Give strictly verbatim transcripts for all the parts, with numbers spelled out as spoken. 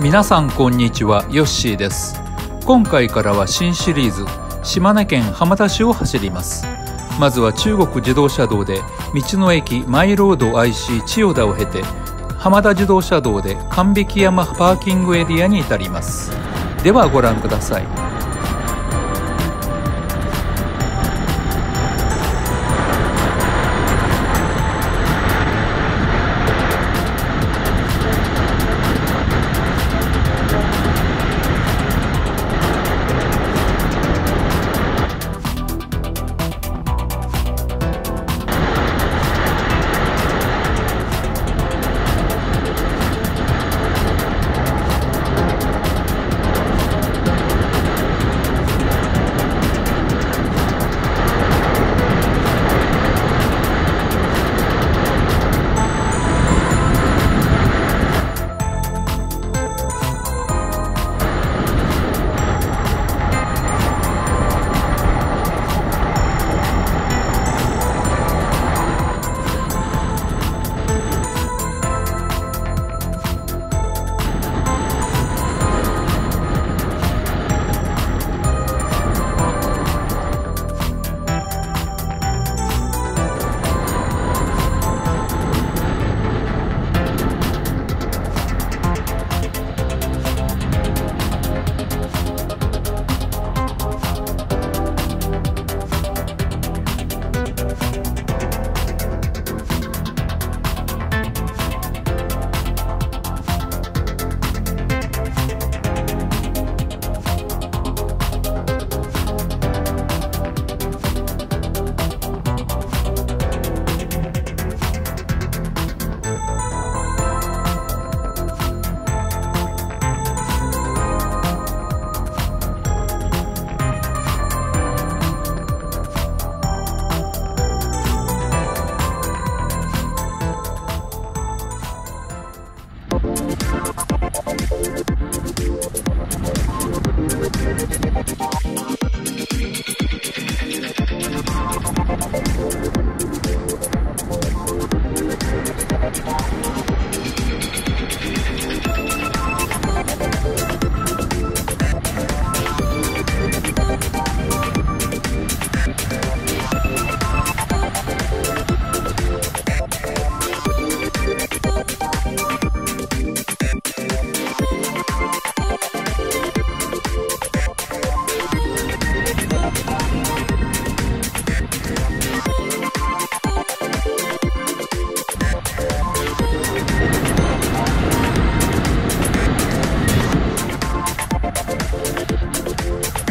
皆さんこんにちは、ヨッシーです。今回からは新シリーズ、島根県浜田市を走ります。まずは中国自動車道で道の駅マイロード アイシー 千代田を経て、浜田自動車道で神引山パーキングエリアに至ります。ではご覧ください。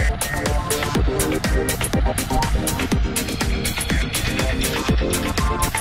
We'll be right back.